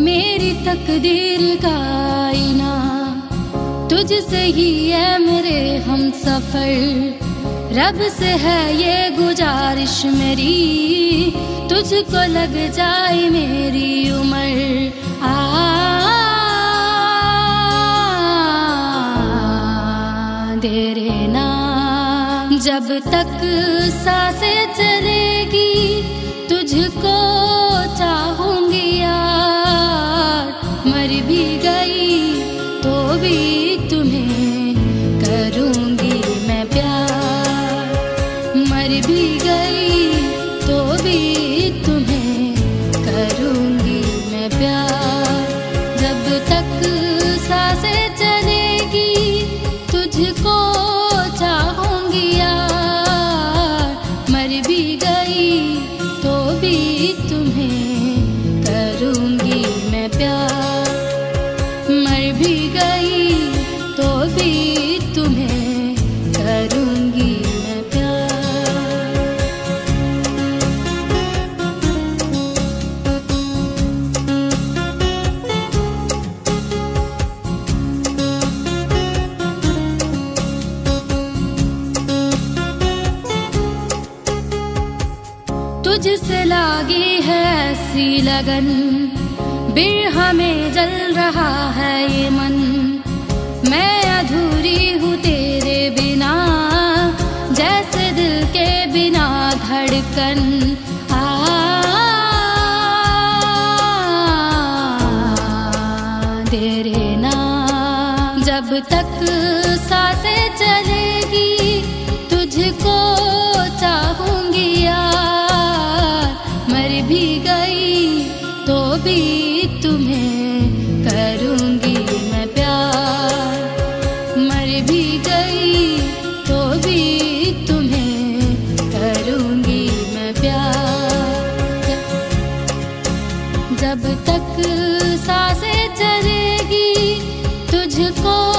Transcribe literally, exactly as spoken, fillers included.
मेरी तकदीर का आईना तुझसे ही है मेरे हम सफर। रब से है ये गुजारिश मेरी, तुझको लग जाए मेरी उम्र। आ तेरे नाम जब तक सांसें चलेगी, तुझको चाहूंगी यार। मर भी गई तो भी तुम्हें करूंगी मैं प्यार। मर भी गई तो भी तुम्हें करूंगी मैं प्यार। जब तक सांसें चलेगी, तुझको चाहूंगी यार। मर भी गई तो भी तुम्हें करूंगी मैं प्यार। मर भी गई तो भी तुम्हें करूंगी मैं प्यार। तुझसे लागी है ऐसी लगन, बिरहा में जल रहा है ये मन। मैं अधूरी हूँ तेरे बिना, जैसे दिल के बिना धड़कन। आ तेरे नाम जब तक सांसें चलेगी, तुझको चाहूंगी यार। मर भी गई तो भी तुम्हें करूंगी मैं प्यार। मर भी गई तो भी तुम्हें करूंगी मैं प्यार। जब तक सांसें चलेगी, तुझको